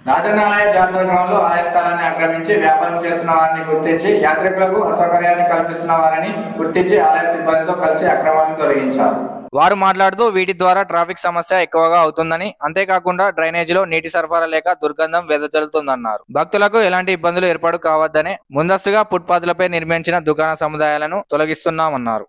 రాజన్నాలయ జాతర గ్రామంలో ఆలయ స్థలాన్ని ఆక్రమించి వ్యాపారం చేస్తున్న వారిని గుర్తించి యాత్రికులకు అసౌకర్యాన్ని కల్పిస్తున్న వారిని గుర్తించి ఆలయ సిబ్బందితో కలిసి అక్రమాలను తొలగించారు. వారు మాట్లాడుతూ వీటి ద్వారా ట్రాఫిక్ సమస్య ఎక్కువగా అవుతుందని, అంతేకాకుండా డ్రైనేజీలో నీటి సరఫరా లేక దుర్గంధం వెదజల్లుతుందన్నారు. భక్తులకు ఎలాంటి ఇబ్బందులు ఏర్పాటు కావద్దని ముందస్తుగా ఫుట్పాత్లపై నిర్మించిన దుకాణ సముదాయాలను తొలగిస్తున్నామన్నారు.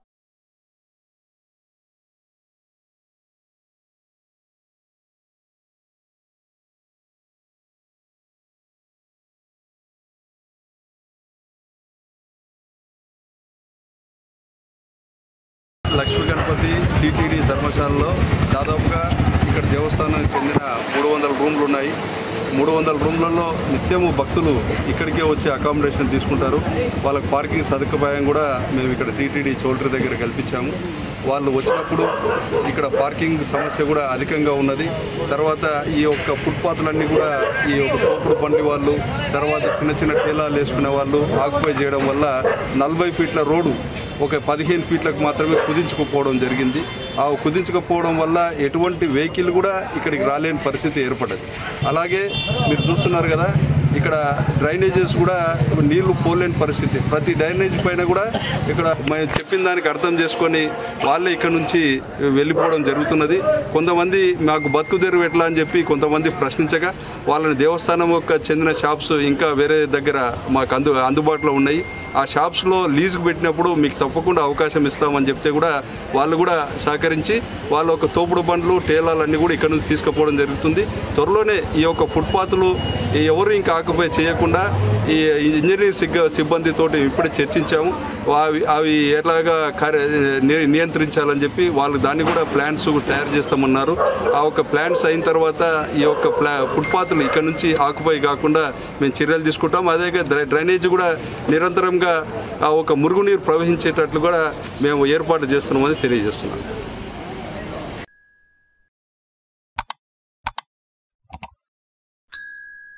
లక్ష్మీ గణపతి టీటీడీ ధర్మశాలలో దాదాపుగా ఇక్కడ దేవస్థానానికి చెందిన 300 రూమ్లు ఉన్నాయి. 300 రూమ్లలో నిత్యము భక్తులు ఇక్కడికే వచ్చి అకామిడేషన్ తీసుకుంటారు. వాళ్ళకి పార్కింగ్ సదుపాయం కూడా మేము ఇక్కడ టీటీడీ చౌల్ట్రీ దగ్గర కల్పించాము. వాళ్ళు వచ్చినప్పుడు ఇక్కడ పార్కింగ్ సమస్య కూడా అధికంగా ఉన్నది. తర్వాత ఈ యొక్క ఫుట్పాత్లన్నీ కూడా ఈ యొక్క తోపుడు బండి వాళ్ళు, తర్వాత చిన్న చిన్న టేలాలు వేసుకునే వాళ్ళు ఆక్యుపై చేయడం వల్ల 40 ఫీట్ల రోడ్డు ఒక 15 ఫీట్లకు మాత్రమే కుదించుకుపోవడం జరిగింది. ఆ కుదించకపోవడం వల్ల ఎటువంటి వెహికల్ కూడా ఇక్కడికి రాలేని పరిస్థితి ఏర్పడ్డది. అలాగే మీరు చూస్తున్నారు కదా, ఇక్కడ డ్రైనేజెస్ కూడా నీళ్లు పోలేని పరిస్థితి. ప్రతి డ్రైనేజ్ పైన కూడా ఇక్కడ మేము చెప్పిన దానికి అర్థం చేసుకొని వాళ్ళే ఇక్కడ నుంచి వెళ్ళిపోవడం జరుగుతున్నది. కొంతమంది మాకు బతుకు తెరువు ఎట్లా అని చెప్పి కొంతమంది ప్రశ్నించగా వాళ్ళని దేవస్థానం యొక్క చెందిన షాప్స్ ఇంకా వేరే దగ్గర మాకు అందుబాటులో ఉన్నాయి. ఆ షాప్స్లో లీజుకు పెట్టినప్పుడు మీకు తప్పకుండా అవకాశం ఇస్తామని చెప్తే కూడా వాళ్ళు కూడా సహకరించి వాళ్ళ ఒక తోపుడు బండ్లు టేలాలన్నీ కూడా ఇక్కడ నుంచి తీసుకుపోవడం జరుగుతుంది. త్వరలోనే ఈ యొక్క ఫుట్పాత్లు ఎవరు ఇంకా ఆక్యుపై చేయకుండా ఈ ఇంజనీరింగ్ సిబ్బందితోటి ఇప్పుడే చర్చించాము. అవి ఎలాగా నియంత్రించాలని చెప్పి వాళ్ళు దాన్ని కూడా ప్లాన్స్ తయారు చేస్తామన్నారు. ఆ ఒక ప్లాన్స్ అయిన తర్వాత ఈ యొక్క ఫుట్పాత్లు ఇక్కడ నుంచి ఆక్యుపై కాకుండా మేము చర్యలు తీసుకుంటాం. అదే డ్రైనేజ్ కూడా నిరంతరంగా ఒక మురుగునీరు ప్రవహించేటట్లు కూడా మేము ఏర్పాటు చేస్తున్నామని తెలియజేస్తున్నాం.